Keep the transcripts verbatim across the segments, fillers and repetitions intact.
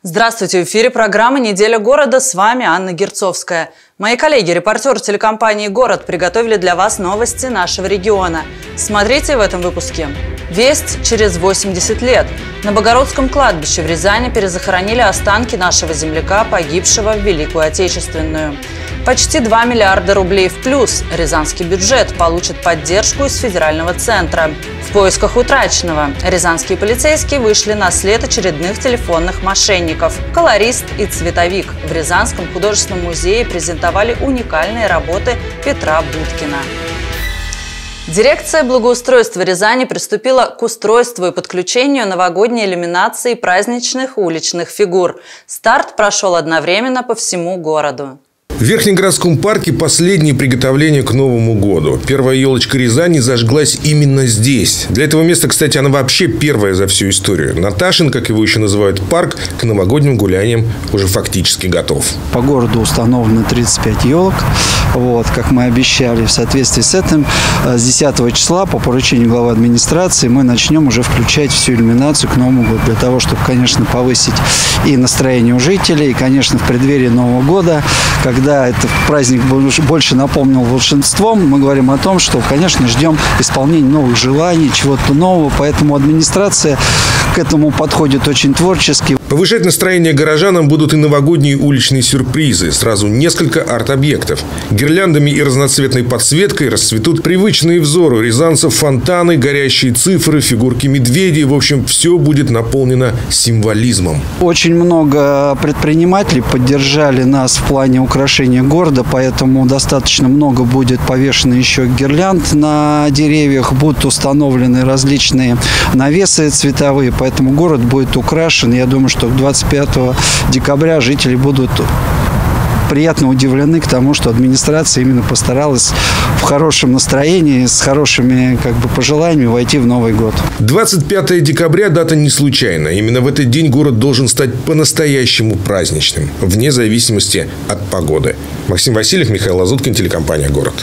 Здравствуйте! В эфире программа «Неделя города». С вами Анна Герцовская. Мои коллеги, репортеры телекомпании «Город» приготовили для вас новости нашего региона. Смотрите в этом выпуске. Весть через восемьдесят лет. На Богородском кладбище в Рязани перезахоронили останки нашего земляка, погибшего в Великую Отечественную. Почти два миллиарда рублей в плюс. Рязанский бюджет получит поддержку из федерального центра. В поисках утраченного. Рязанские полицейские вышли на след очередных телефонных мошенников. Колорист и цветовик. В Рязанском художественном музее презентовали уникальные работы Петра Будкина. Дирекция благоустройства Рязани приступила к устройству и подключению новогодней иллюминации праздничных уличных фигур. Старт прошел одновременно по всему городу. В Верхнегородском парке последние приготовления к Новому году. Первая елочка Рязани зажглась именно здесь. Для этого места, кстати, она вообще первая за всю историю. Наташин, как его еще называют, парк к новогодним гуляниям уже фактически готов. По городу установлено тридцать пять елок. Вот, как мы обещали. В соответствии с этим, с десятого числа по поручению главы администрации мы начнем уже включать всю иллюминацию к Новому году. Для того, чтобы, конечно, повысить и настроение у жителей, и, конечно, в преддверии Нового года, когда Когда этот праздник больше напомнил волшебством, мы говорим о том, что, конечно, ждем исполнения новых желаний, чего-то нового. Поэтому администрация к этому подходит очень творчески. Повышать настроение горожанам будут и новогодние уличные сюрпризы. Сразу несколько арт-объектов. Гирляндами и разноцветной подсветкой расцветут привычные взору рязанцев фонтаны, горящие цифры, фигурки медведей. В общем, все будет наполнено символизмом. Очень много предпринимателей поддержали нас в плане украшения города, поэтому достаточно много будет повешено еще гирлянд на деревьях, будут установлены различные навесы цветовые, поэтому город будет украшен. Я думаю, что к двадцать пятого декабря жители будут приятно удивлены к тому, что администрация именно постаралась в хорошем настроении, с хорошими как бы пожеланиями войти в Новый год. двадцать пятое декабря дата не случайна. Именно в этот день город должен стать по-настоящему праздничным, вне зависимости от погоды. Максим Васильев, Михаил Лазуткин, телекомпания «Город».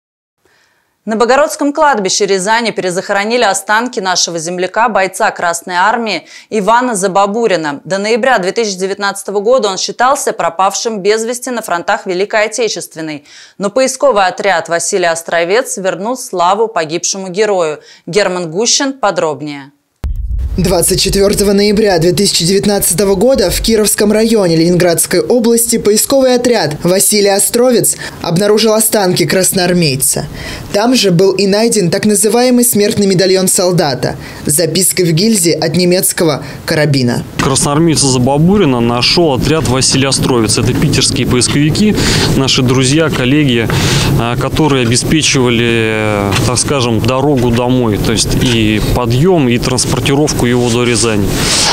На Богородском кладбище Рязани перезахоронили останки нашего земляка, бойца Красной Армии Ивана Забабурина. До ноября две тысячи девятнадцатого года он считался пропавшим без вести на фронтах Великой Отечественной. Но поисковый отряд Василий Островец вернул славу погибшему герою. Герман Гущин подробнее. двадцать четвёртого ноября две тысячи девятнадцатого года в Кировском районе Ленинградской области поисковый отряд Василий Островец обнаружил останки красноармейца. Там же был и найден так называемый смертный медальон солдата с запиской в гильзе от немецкого карабина. Красноармейца Забабурина нашел отряд Василий Островец. Это питерские поисковики, наши друзья, коллеги, которые обеспечивали, так скажем, дорогу домой, то есть и подъем, и транспортировку его до Рязани.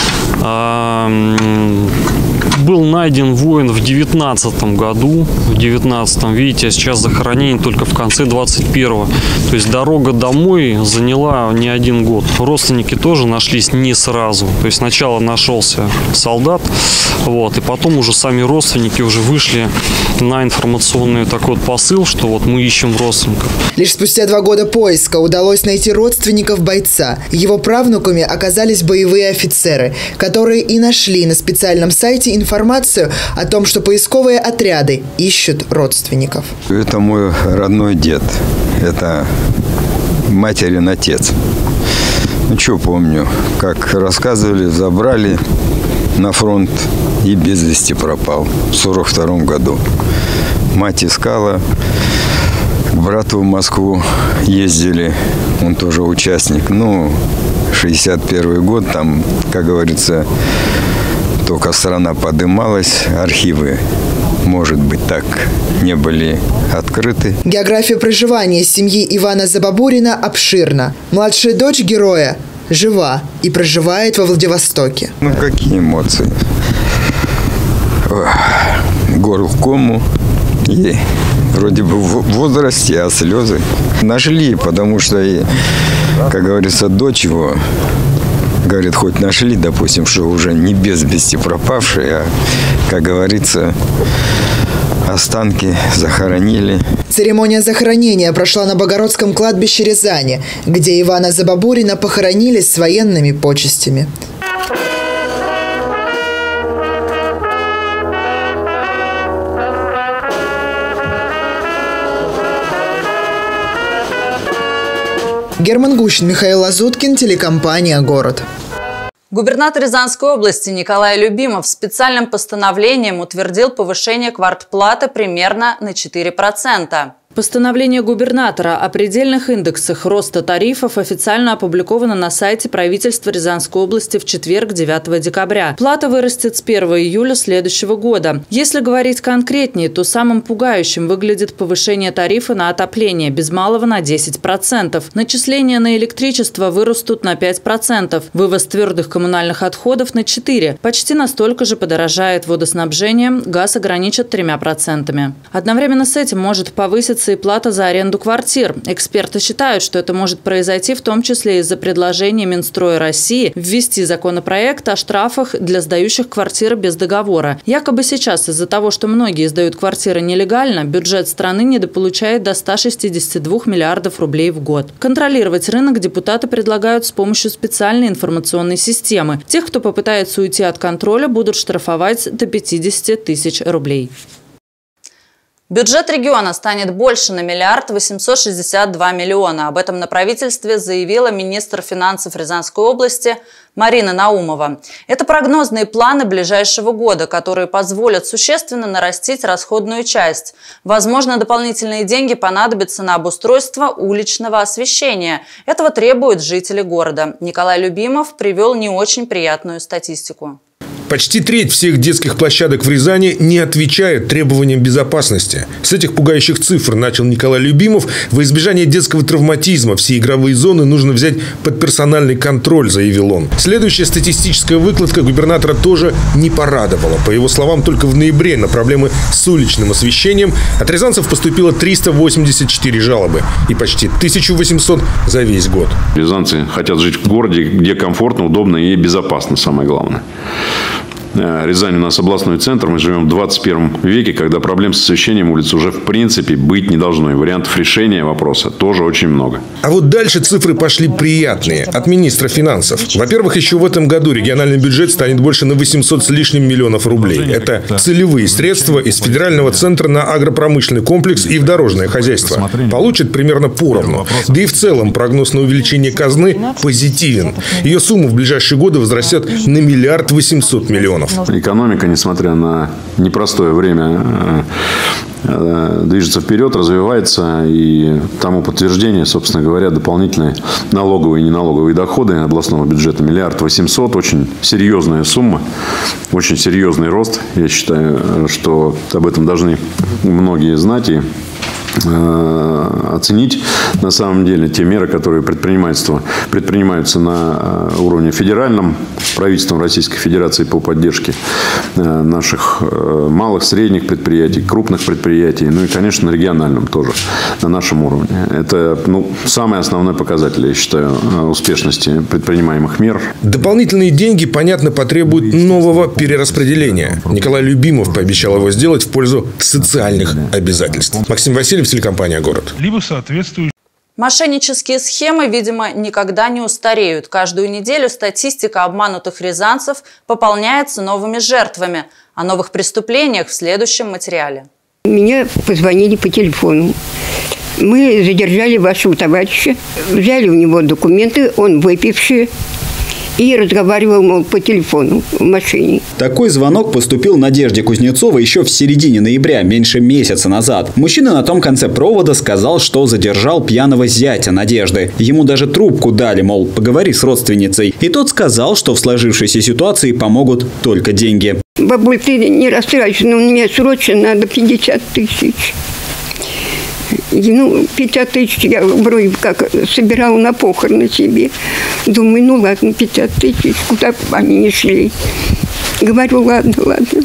Был найден воин в девятнадцатом году, в девятнадцатом, видите, сейчас захоронение только в конце двадцать первого. То есть дорога домой заняла не один год. Родственники тоже нашлись не сразу. То есть сначала нашелся солдат, вот, и потом уже сами родственники уже вышли на информационный такой вот посыл, что вот мы ищем родственников. Лишь спустя два года поиска удалось найти родственников бойца. Его правнуками оказались боевые офицеры, которые и нашли на специальном сайте информацию о том, что поисковые отряды ищут родственников. Это мой родной дед. Это материн отец. Ну, что помню, как рассказывали, забрали на фронт и без вести пропал в сорок втором году. Мать искала, к брату в Москву ездили, он тоже участник. Ну, шестьдесят первый год, там, как говорится, только страна подымалась, архивы, может быть, так не были открыты. География проживания семьи Ивана Забабурина обширна. Младшая дочь героя жива и проживает во Владивостоке. Ну, какие эмоции? Горло в кому и вроде бы в возрасте, а слезы. Нашли, потому что, и, как говорится, дочь его, говорит, хоть нашли, допустим, что уже не без вести пропавшие, а, как говорится, останки захоронили. Церемония захоронения прошла на Богородском кладбище Рязани, где Ивана Забабурина похоронили с военными почестями. Герман Гущин, Михаил Лазуткин, телекомпания «Город». Губернатор Рязанской области Николай Любимов специальным постановлением утвердил повышение квартплаты примерно на четыре процента. Постановление губернатора о предельных индексах роста тарифов официально опубликовано на сайте правительства Рязанской области в четверг, девятого декабря. Плата вырастет с первого июля следующего года. Если говорить конкретнее, то самым пугающим выглядит повышение тарифа на отопление без малого на десять процентов. Начисления на электричество вырастут на пять процентов. Вывоз твердых коммунальных отходов на четыре процента. Почти настолько же подорожает водоснабжение, газ ограничат тремя процентами. Одновременно с этим может повыситься и плата за аренду квартир. Эксперты считают, что это может произойти в том числе из-за предложения Минстроя России ввести законопроект о штрафах для сдающих квартиры без договора. Якобы сейчас из-за того, что многие сдают квартиры нелегально, бюджет страны недополучает до ста шестидесяти двух миллиардов рублей в год. Контролировать рынок депутаты предлагают с помощью специальной информационной системы. Тех, кто попытается уйти от контроля, будут штрафовать до пятидесяти тысяч рублей. Бюджет региона станет больше на миллиард восемьсот шестьдесят два миллиона. Об этом на правительстве заявила министр финансов Рязанской области Марина Наумова. Это прогнозные планы ближайшего года, которые позволят существенно нарастить расходную часть. Возможно, дополнительные деньги понадобятся на обустройство уличного освещения. Этого требуют жители города. Николай Любимов привел не очень приятную статистику. Почти треть всех детских площадок в Рязани не отвечают требованиям безопасности. С этих пугающих цифр начал Николай Любимов. Во избежание детского травматизма все игровые зоны нужно взять под персональный контроль, заявил он. Следующая статистическая выкладка губернатора тоже не порадовала. По его словам, только в ноябре на проблемы с уличным освещением от рязанцев поступило триста восемьдесят четыре жалобы и почти тысяча восемьсот за весь год. Рязанцы хотят жить в городе, где комфортно, удобно и безопасно, самое главное. Рязань у нас областной центр. Мы живем в двадцать первом веке, когда проблем с освещением улиц уже в принципе быть не должно. И вариантов решения вопроса тоже очень много. А вот дальше цифры пошли приятные. От министра финансов. Во-первых, еще в этом году региональный бюджет станет больше на восемьсот с лишним миллионов рублей. Это целевые средства из федерального центра на агропромышленный комплекс и в дорожное хозяйство. Получат примерно поровну. Да и в целом прогноз на увеличение казны позитивен. Ее сумма в ближайшие годы возрастет на миллиард восемьсот миллионов. Экономика, несмотря на непростое время, движется вперед, развивается. И тому подтверждение, собственно говоря, дополнительные налоговые и неналоговые доходы областного бюджета. Миллиард восемьсот. Очень серьезная сумма. Очень серьезный рост. Я считаю, что об этом должны многие знать и оценить на самом деле те меры, которые предпринимаются, предпринимаются на уровне федеральном правительством Российской Федерации по поддержке наших малых, средних предприятий, крупных предприятий, ну и, конечно, на региональном тоже, на нашем уровне. Это ну, самый основной показатель, я считаю, успешности предпринимаемых мер. Дополнительные деньги, понятно, потребуют нового перераспределения. Николай Любимов пообещал его сделать в пользу социальных обязательств. Максим Васильев, телекомпания «Город». Либо соответствующие. Мошеннические схемы, видимо, никогда не устареют. Каждую неделю статистика обманутых рязанцев пополняется новыми жертвами. О новых преступлениях в следующем материале. Мне позвонили по телефону. Мы задержали вашего товарища, взяли у него документы, он выпивший. И разговаривал, мол, по телефону в машине. Такой звонок поступил Надежде Кузнецовой еще в середине ноября, меньше месяца назад. Мужчина на том конце провода сказал, что задержал пьяного зятя Надежды. Ему даже трубку дали, мол, поговори с родственницей. И тот сказал, что в сложившейся ситуации помогут только деньги. Бабуль, ты не расстраивайся, но мне срочно надо пятьдесят тысяч. И, ну, пятьдесят тысяч я вроде как собирала на похороны себе. Думаю, ну ладно, пятьдесят тысяч, куда бы они ни шли. Говорю, ладно, ладно.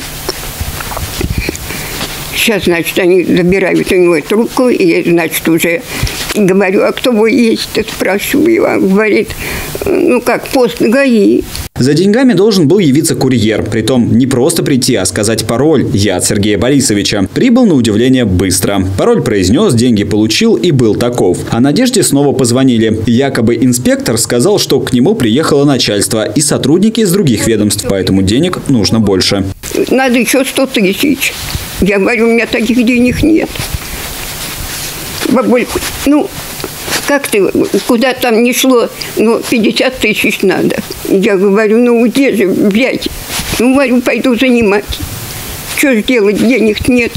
Сейчас, значит, они забирают у него трубку, и, значит, уже говорю, а кто вы есть-то, спрашиваю. А говорит, ну как, пост ГАИ. За деньгами должен был явиться курьер. Притом не просто прийти, а сказать пароль «Я от Сергея Борисовича». Прибыл на удивление быстро. Пароль произнес, деньги получил и был таков. А Надежде снова позвонили. Якобы инспектор сказал, что к нему приехало начальство и сотрудники из других ведомств, поэтому денег нужно больше. Надо еще сто тысяч. Я говорю, у меня таких денег нет. Бабуль, ну, как ты, куда там не шло, ну, пятьдесят тысяч надо. Я говорю, ну, где же взять? Ну, говорю, пойду занимать. Что же делать, денег нет.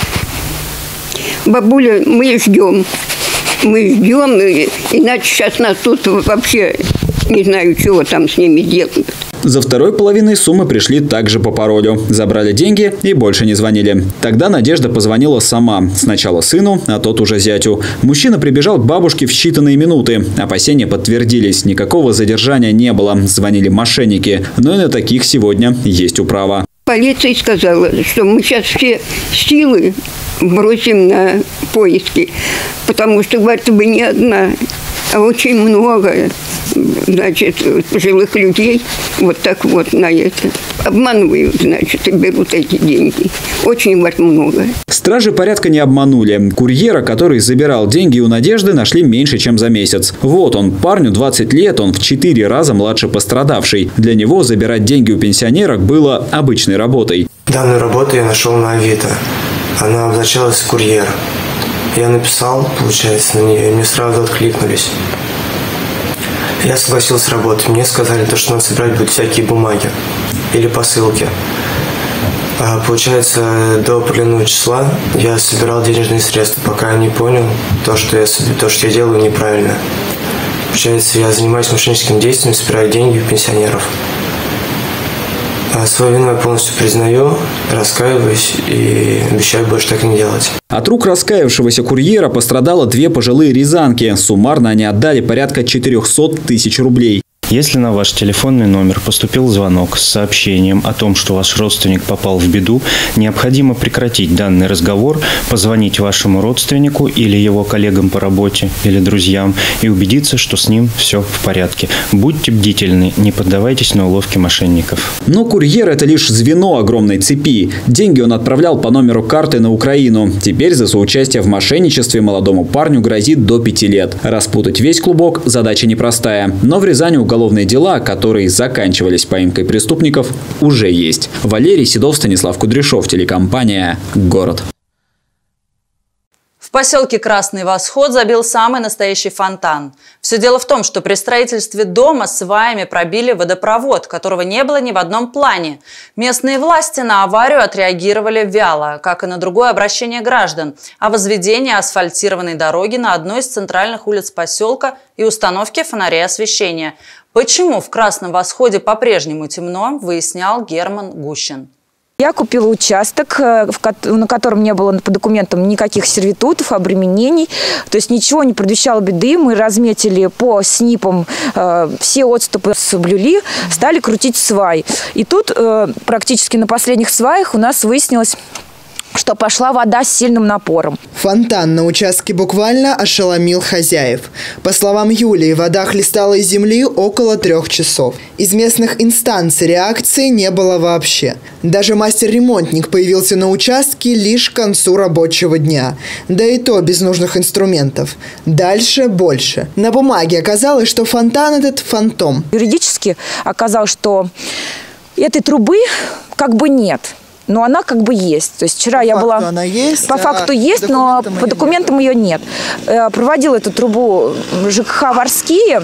Бабуля, мы ждем. Мы ждем, иначе сейчас нас тут вообще не знаю, чего там с ними делают. За второй половиной суммы пришли также по паролю. Забрали деньги и больше не звонили. Тогда Надежда позвонила сама. Сначала сыну, а тот уже зятю. Мужчина прибежал к бабушке в считанные минуты. Опасения подтвердились. Никакого задержания не было. Звонили мошенники. Но и на таких сегодня есть управа. Полиция сказала, что мы сейчас все силы бросим на поиски. Потому что, говорит, вы не одна, а очень много, значит, пожилых людей вот так вот на это обманывают, значит, и берут эти деньги. Очень, говорит, много. Стражи порядка не обманули. Курьера, который забирал деньги у Надежды, нашли меньше, чем за месяц. Вот он, парню двадцать лет, он в четыре раза младше пострадавшей. Для него забирать деньги у пенсионерок было обычной работой. Данную работу я нашел на Авито. Она обозначалась «Курьер». Я написал, получается, на нее, и мне сразу откликнулись. Я согласился работать. Мне сказали, что надо собирать будут всякие бумаги или посылки. А, получается, до определенного числа я собирал денежные средства, пока я не понял то, что я, то, что я делаю неправильно. Получается, я занимаюсь мошенническим действием, собираю деньги у пенсионеров. Свою вину я полностью признаю, раскаиваюсь и обещаю больше так не делать. От рук раскаявшегося курьера пострадало две пожилые рязанки. Суммарно они отдали порядка четырехсот тысяч рублей. Если на ваш телефонный номер поступил звонок с сообщением о том, что ваш родственник попал в беду, необходимо прекратить данный разговор, позвонить вашему родственнику или его коллегам по работе или друзьям и убедиться, что с ним все в порядке. Будьте бдительны, не поддавайтесь на уловки мошенников. Но курьер – это лишь звено огромной цепи. Деньги он отправлял по номеру карты на Украину. Теперь за соучастие в мошенничестве молодому парню грозит до пяти лет. Распутать весь клубок – задача непростая. Но в Рязани уголовные Уголовные дела, которые заканчивались поимкой преступников, уже есть. Валерий Седов, Станислав Кудряшов, телекомпания «Город». В поселке Красный Восход забил самый настоящий фонтан. Все дело в том, что при строительстве дома сваями пробили водопровод, которого не было ни в одном плане. Местные власти на аварию отреагировали вяло, как и на другое обращение граждан о возведении асфальтированной дороги на одной из центральных улиц поселка и установке фонарей освещения. Почему в Красном Восходе по-прежнему темно, выяснял Герман Гущин. Я купила участок, на котором не было по документам никаких сервитутов, обременений. То есть ничего не предвещало беды. Мы разметили по снипам, э, все отступы соблюли, стали крутить свай. И тут э, практически на последних сваях у нас выяснилось, что пошла вода с сильным напором. Фонтан на участке буквально ошеломил хозяев. По словам Юлии, вода хлестала из земли около трех часов. Из местных инстанций реакции не было вообще. Даже мастер-ремонтник появился на участке лишь к концу рабочего дня. Да и то без нужных инструментов. Дальше больше. На бумаге оказалось, что фонтан этот фантом. Юридически оказалось, что этой трубы как бы нет. Но она как бы есть. То есть вчера по я факту была... Она есть, по факту есть, но по документам ее нет. Проводила эту трубу ЖКХ «Ворские».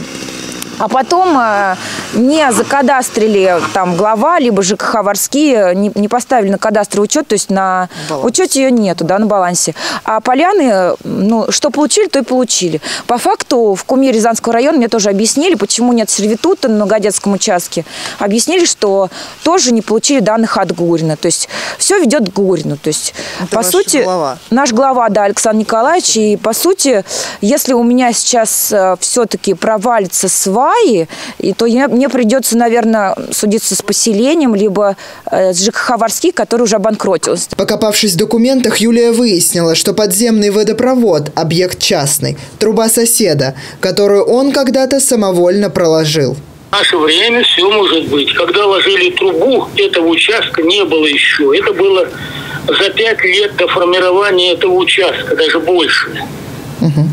А потом э, не закадастрили там глава, либо ЖКХ «Ворские», не, не поставили на кадастровый учет, то есть на баланс. Учете ее нету, да, на балансе. А поляны, ну, что получили, то и получили. По факту в Куме Рязанского района мне тоже объяснили, почему нет сервитута на Многодетском участке. Объяснили, что тоже не получили данных от Гурина. То есть все ведет к Гурину. То есть, это по сути, глава. Наш глава, да, Александр Николаевич. И по сути, если у меня сейчас э, все-таки провалится свай, и то я, мне придется, наверное, судиться с поселением, либо э, с ЖКХ «Ворские», который уже обанкротился. Покопавшись в документах, Юлия выяснила, что подземный водопровод – объект частный, труба соседа, которую он когда-то самовольно проложил. В наше время все может быть. Когда ложили трубу, этого участка не было еще. Это было за пять лет до формирования этого участка, даже больше. Угу.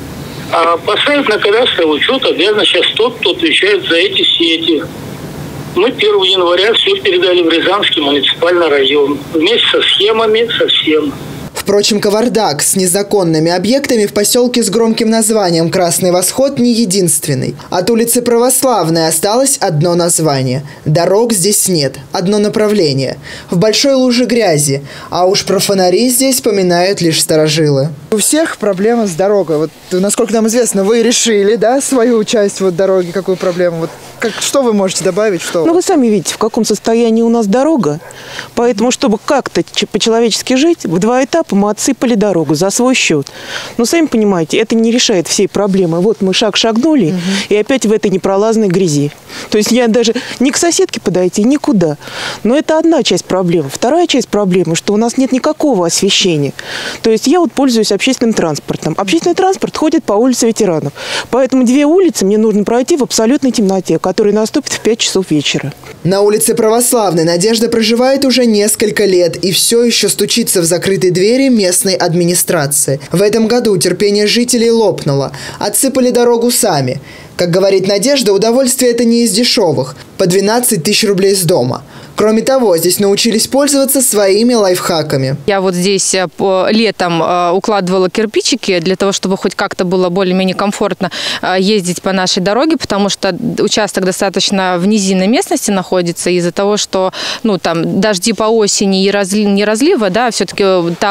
А поставить на кадастровый учет обязан сейчас тот, кто отвечает за эти сети. Мы первого января все передали в Рязанский муниципальный район. Вместе со схемами, со всем. В Впрочем, кавардак с незаконными объектами в поселке с громким названием «Красный Восход» не единственный. От улицы Православной осталось одно название. Дорог здесь нет, одно направление. В большой луже грязи. А уж про фонари здесь поминают лишь старожилы. У всех проблема с дорогой. Вот, насколько нам известно, вы решили, да, свою часть вот дороги, какую проблему? Вот, как, что вы можете добавить? Что? Ну, вы сами видите, в каком состоянии у нас дорога. Поэтому, чтобы как-то по-человечески жить, в два этапа мы отсыпали дорогу за свой счет. Но, сами понимаете, это не решает всей проблемы. Вот мы шаг шагнули, угу. и опять в этой непролазной грязи. То есть я даже не к соседке подойти, никуда. Но это одна часть проблемы. Вторая часть проблемы, что у нас нет никакого освещения. То есть я вот пользуюсь общественным транспортом. Общественный транспорт ходит по улице Ветеранов. Поэтому две улицы мне нужно пройти в абсолютной темноте, которая наступит в пять часов вечера. На улице Православной Надежда проживает уже несколько лет и все еще стучится в закрытой двери местной администрации. В этом году терпение жителей лопнуло. Отсыпали дорогу сами. Как говорит Надежда, удовольствие это не из дешевых. По двенадцать тысяч рублей с дома. Кроме того, здесь научились пользоваться своими лайфхаками. Я вот здесь летом укладывала кирпичики для того, чтобы хоть как-то было более-менее комфортно ездить по нашей дороге, потому что участок достаточно в низинной местности находится из-за того, что ну, там, дожди по осени и разли, не разлива, да, все-таки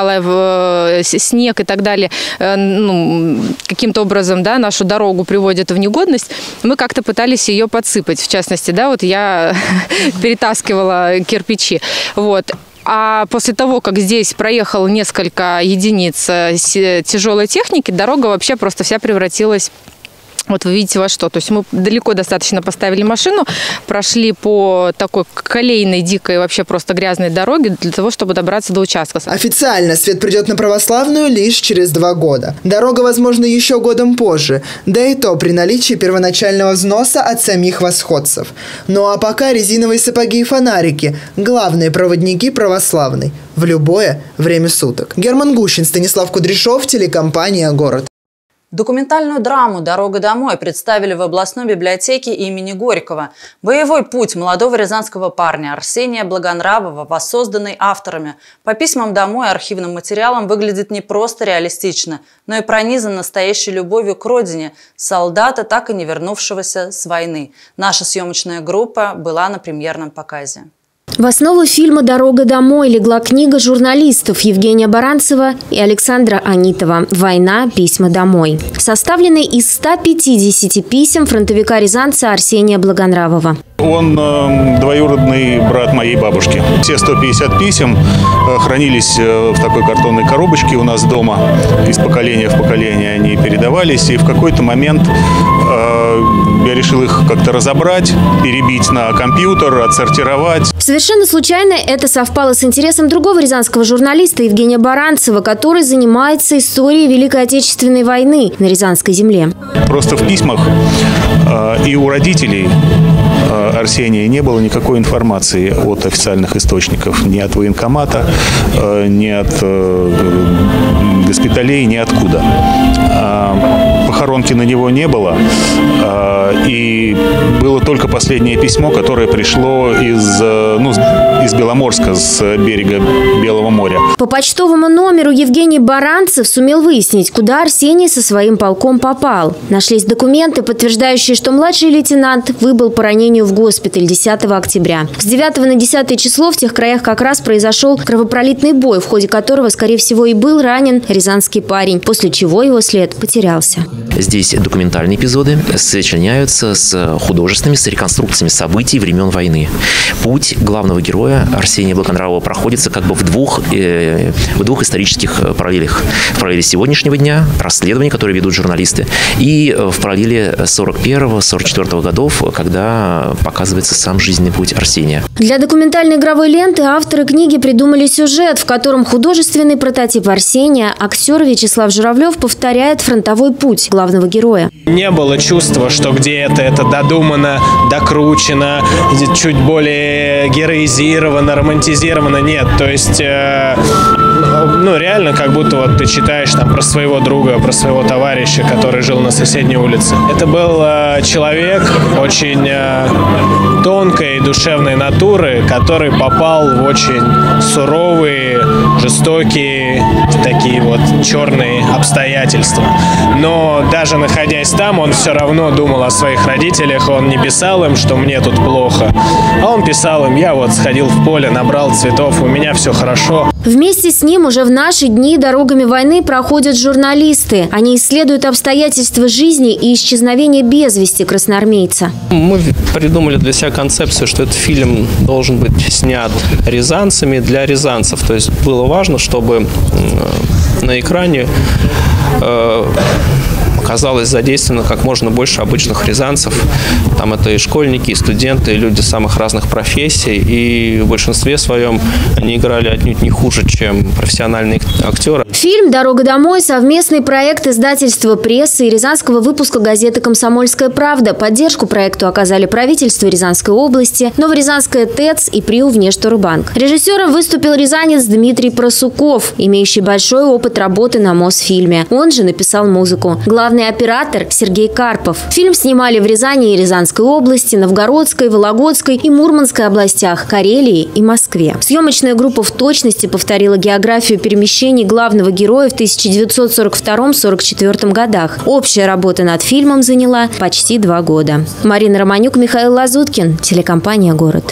талый снег и так далее, ну, каким-то образом да, нашу дорогу приводят в негодность. Мы как-то пытались ее подсыпать. В частности, да, вот я перетаскивала кирпичи. Вот. А после того, как здесь проехало несколько единиц тяжелой техники, дорога вообще просто вся превратилась... Вот вы видите во что. То есть мы далеко достаточно поставили машину, прошли по такой колейной, дикой, вообще просто грязной дороге для того, чтобы добраться до участка. Официально свет придет на Православную лишь через два года. Дорога, возможно, еще годом позже. Да и то при наличии первоначального взноса от самих восходцев. Ну а пока резиновые сапоги и фонарики – главные проводники Православной. В любое время суток. Герман Гущин, Станислав Кудряшов, телекомпания «Город». Документальную драму «Дорога домой» представили в областной библиотеке имени Горького. Боевой путь молодого рязанского парня Арсения Благонравова, воссозданный авторами. По письмам домой и архивным материалам выглядит не просто реалистично, но и пронизан настоящей любовью к родине солдата, так и не вернувшегося с войны. Наша съемочная группа была на премьерном показе. В основу фильма «Дорога домой» легла книга журналистов Евгения Баранцева и Александра Анитова «Война. Письма домой», составленной из ста пятидесяти писем фронтовика-рязанца Арсения Благонравова. Он э, двоюродный брат моей бабушки. Все сто пятьдесят писем э, хранились э, в такой картонной коробочке у нас дома. Из поколения в поколение они передавались. И в какой-то момент э, я решил их как-то разобрать, перебить на компьютер, отсортировать. Совершенно случайно это совпало с интересом другого рязанского журналиста Евгения Баранцева, который занимается историей Великой Отечественной войны на Рязанской земле. Просто в письмах э, и у родителей э, Арсения не было никакой информации от официальных источников. Ни от военкомата, э, ни от э, госпиталей, ни откуда. Э, похоронки на него не было. Э, и было только последнее письмо, которое пришло из, ну, из Беломорска, с берега Белого моря. По почтовому номеру Евгений Баранцев сумел выяснить, куда Арсений со своим полком попал. Нашлись документы, подтверждающие, что младший лейтенант выбыл по ранению в госпиталь десятого октября. С девятого на десятое число в тех краях как раз произошел кровопролитный бой, в ходе которого, скорее всего, и был ранен рязанский парень, после чего его след потерялся. Здесь документальные эпизоды сочленяются с художественными, с реконструкциями событий времен войны. Путь главного героя Арсения Благонравова проходится как бы в двух, э, в двух исторических параллелях. В параллели сегодняшнего дня, расследования, которые ведут журналисты, и в параллели сорок первого — сорок четвёртого годов, когда показывается сам жизненный путь Арсения. Для документальной игровой ленты авторы книги придумали сюжет, в котором художественный прототип Арсения, актер Вячеслав Журавлев, повторяет фронтовой путь главного героя. Не было чувства, что где-то это додумано, докручено, чуть более героизировано, романтизировано. Нет, то есть, э, ну, реально, как будто вот ты читаешь там про своего друга, про своего товарища, который жил на соседней улице. Это был э, человек очень э, тонкой души душевной натуры, который попал в очень суровые, жестокие, такие вот черные обстоятельства. Но даже находясь там, он все равно думал о своих родителях, он не писал им, что мне тут плохо, а он писал им: я вот сходил в поле, набрал цветов, у меня все хорошо. Вместе с ним уже в наши дни дорогами войны проходят журналисты. Они исследуют обстоятельства жизни и исчезновения без вести красноармейца. Мы придумали для себя концепцию, что этот фильм должен быть снят рязанцами для рязанцев. То есть было важно, чтобы на экране э, оказалось задействовано как можно больше обычных рязанцев. Там это и школьники, и студенты, и люди самых разных профессий. И в большинстве своем они играли отнюдь не хуже, чем профессиональные актеры. Фильм «Дорога домой» – совместный проект издательства «Пресса» и рязанского выпуска газеты «Комсомольская правда». Поддержку проекту оказали правительство Рязанской области, Новорязанская ТЭЦ и ПРИУ «Внешторгбанк». Режиссером выступил рязанец Дмитрий Просуков, имеющий большой опыт работы на Мосфильме. Он же написал музыку. Главный оператор Сергей Карпов. Фильм снимали в Рязани и Рязанской области, Новгородской, Вологодской и Мурманской областях, Карелии и Москве. Съемочная группа в точности повторила географию перемещений главного героя в тысяча девятьсот сорок втором — сорок четвёртом годах. Общая работа над фильмом заняла почти два года. Марина Романюк, Михаил Лазуткин, телекомпания «Город».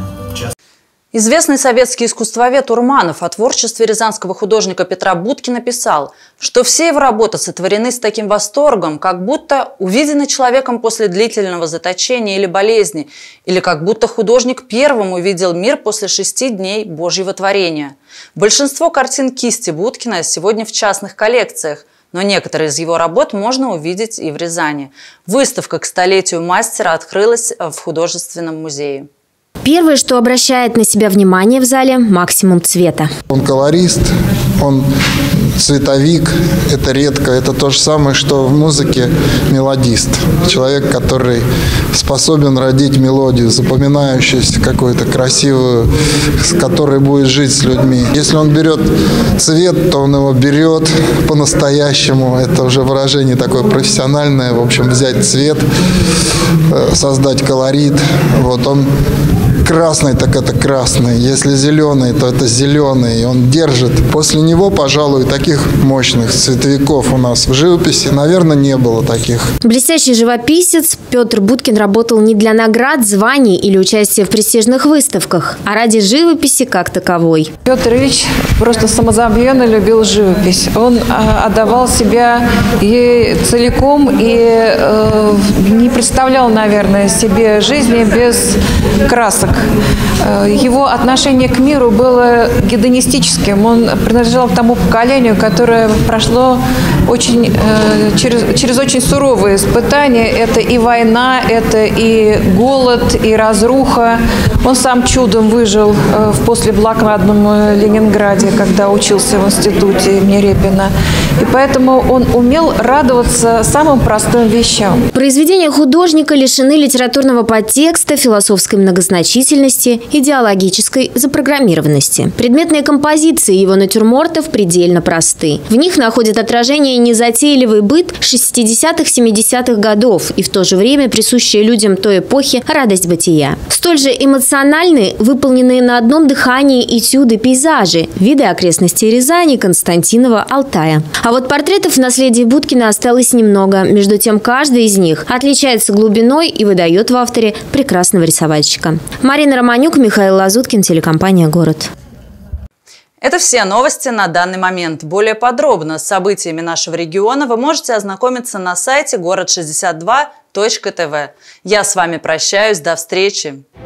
Известный советский искусствовед Урманов о творчестве рязанского художника Петра Будкина писал, что все его работы сотворены с таким восторгом, как будто увидены человеком после длительного заточения или болезни, или как будто художник первым увидел мир после шести дней Божьего творения. Большинство картин кисти Будкина сегодня в частных коллекциях, но некоторые из его работ можно увидеть и в Рязани. Выставка к столетию мастера открылась в художественном музее. Первое, что обращает на себя внимание в зале – максимум цвета. Он колорист, он цветовик, это редко. Это то же самое, что в музыке мелодист. Человек, который способен родить мелодию, запоминающуюся, какую-то красивую, с которой будет жить с людьми. Если он берет цвет, то он его берет по-настоящему. Это уже выражение такое профессиональное. В общем, взять цвет, создать колорит. Вот он красный, так это красный. Если зеленый, то это зеленый. И он держит. После него, пожалуй, таких мощных цветовиков у нас в живописи, наверное, не было таких. Блестящий живописец Петр Будкин работал не для наград, званий или участия в престижных выставках, а ради живописи как таковой. Петр Ильич просто самозабвенно любил живопись. Он а, отдавал себя ей целиком и э, не представлял, наверное, себе жизни без красок. Его отношение к миру было гедонистическим. Он принадлежал к тому поколению, которое прошло очень, э, через, через очень суровые испытания. Это и война, это и голод, и разруха. Он сам чудом выжил э, в послеблокадном Ленинграде, когда учился в институте имени Репина. И поэтому он умел радоваться самым простым вещам. Произведения художника лишены литературного подтекста, философской многозначительности, идеологической запрограммированности. Предметные композиции его натюрмортов предельно просты. В них находит отражение незатейливый быт шестидесятых — семидесятых годов и в то же время присущая людям той эпохи радость бытия. Столь же эмоциональны выполненные на одном дыхании этюды пейзажи, виды окрестностей Рязани, Константинова, Алтая. А вот портретов в наследии Будкина осталось немного. Между тем, каждый из них отличается глубиной и выдает в авторе прекрасного рисовальщика. Марина Романюк, Михаил Лазуткин, телекомпания «Город». Это все новости на данный момент. Более подробно с событиями нашего региона вы можете ознакомиться на сайте город шестьдесят два точка тв. Я с вами прощаюсь. До встречи.